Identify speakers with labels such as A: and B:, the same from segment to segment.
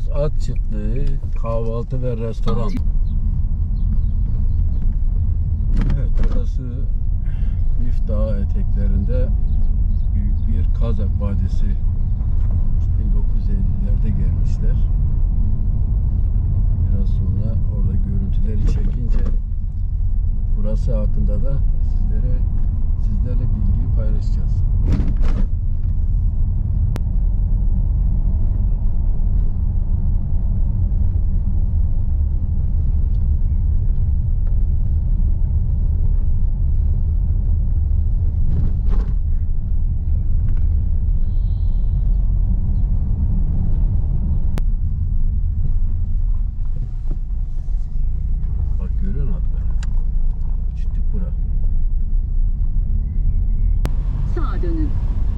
A: Ulus At Çiftliği kahvaltı ve restoran. Evet, burası Lif Dağı eteklerinde büyük bir Kazak Vadisi. 1950'lerde gelmişler. Biraz sonra orada görüntüleri çekince burası hakkında da sizlerle bilgiyi paylaşacağız.
B: Sağa dönün.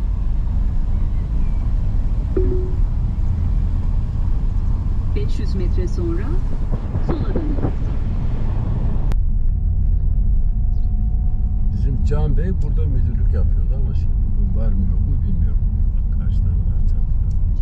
B: ...500 metre sonra sola dönün.
A: Bizim Can Bey burada müdürlük yapıyordu ama şimdi bugün var mı yok mu bilmiyorum. Bak karşıdan var çatıyor.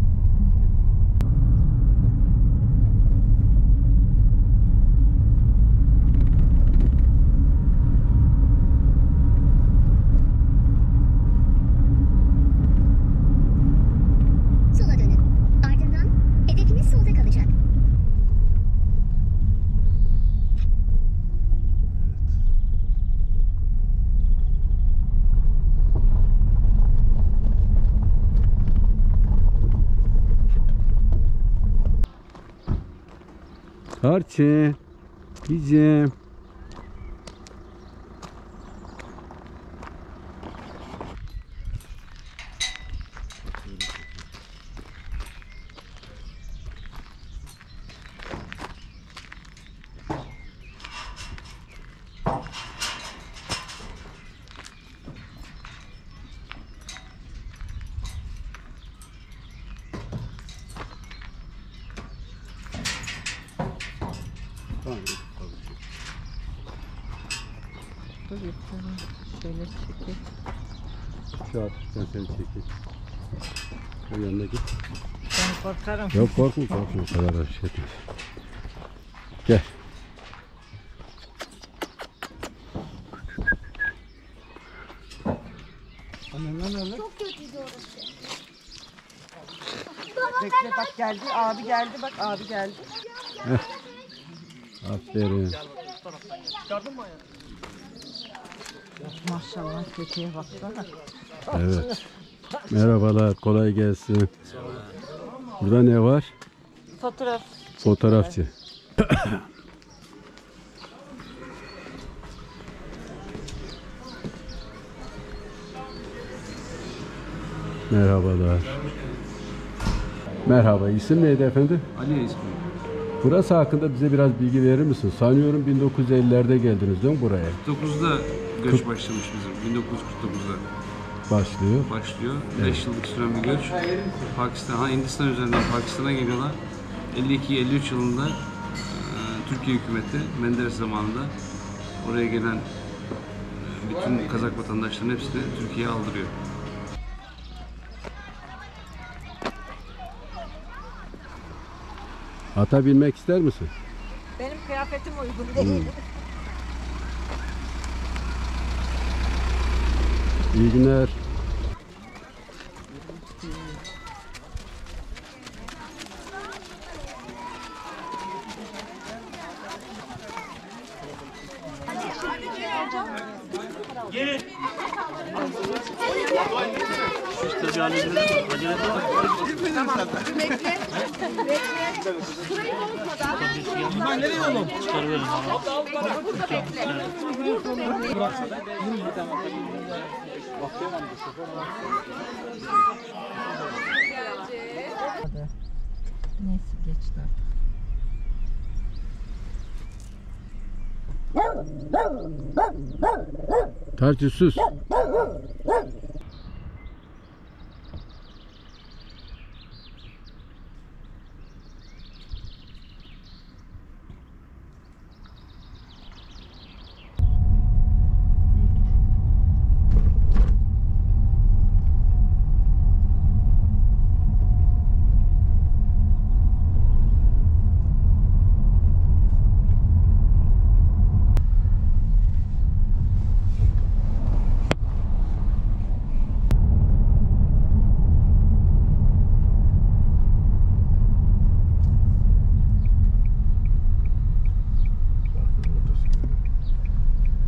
C: Sola dönün. Ardından hedefiniz solda kalacak.
A: Harçe, bizim.
D: Şöyle çekil.
A: Şu hafiften seni çekeyim. O yanına git.
D: Ben korkarım.
A: Yok korkma o kadar da şey etmez. Gel.
C: Çok kötüydü orası.
D: Bekle bak geldi. Abi geldi bak abi geldi.
A: Aferin.
D: Maşallah köpeğe baksana.
A: Evet. Merhabalar, kolay gelsin. Burada ne var?
D: Fotoğraf.
A: Fotoğrafçı. Merhabalar. Merhaba, isim neydi efendim?
E: Ali ismi.
A: Burası hakkında bize biraz bilgi verir misin? Sanıyorum 1950'lerde geldiniz değil mi buraya?
E: 9'da göç başlamış bizim. 1949'da
A: Başlıyor.
E: 5 yıllık süren bir göç. Hindistan üzerinden Pakistan'a geliyorlar. 52-53 yılında Türkiye hükümeti Menderes zamanında oraya gelen bütün Kazak vatandaşların hepsini Türkiye'ye aldırıyor.
A: Ata binmek ister misin?
D: Benim kıyafetim uygun değil.
A: İyi günler.
F: Nereye oğlum? Çıkarıverin.
D: Neyse geçti.
A: Tartışsız.